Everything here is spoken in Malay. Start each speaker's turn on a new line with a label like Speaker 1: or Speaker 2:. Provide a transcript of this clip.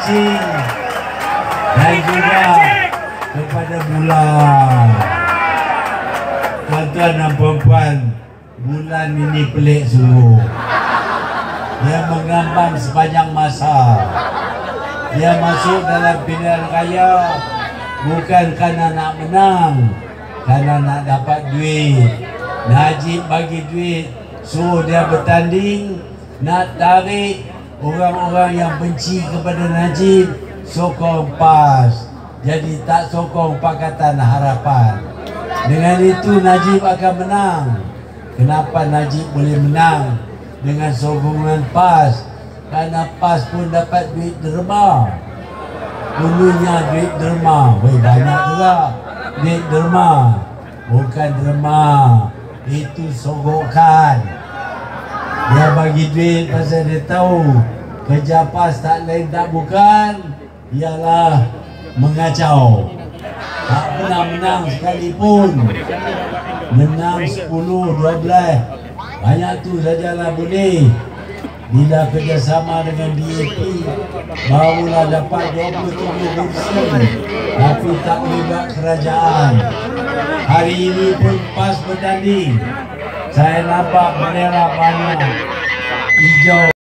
Speaker 1: Kuching dan juga kepada bulan. Tuan-tuan dan puan-puan, bulan ini pelik sungguh. Dia mengambang sepanjang masa. Dia masuk dalam pilihan raya bukan kerana nak menang, kerana nak dapat duit. Najib bagi duit, suruh dia bertanding, nak tarik orang-orang yang benci kepada Najib, sokong PAS. Jadi tak sokong Pakatan Harapan. Dengan itu Najib akan menang. Kenapa Najib boleh menang? Dengan sokongan PAS. Karena PAS pun dapat duit derma. Dulunya duit derma, banyak juga duit derma. Bukan derma, itu sogokan. Dia bagi duit pasal dia tahu kerja PAS tak lain tak bukan ialah mengacau. Tak pernah menang sekalipun. Menang 10, 12, banyak tu sajalah boleh. Bila kerjasama dengan DAP barulah dapat 27 kursi, tapi tak melibat kerajaan. Hari ini pun PAS bertanding, saya nampak bendera banyak hijau.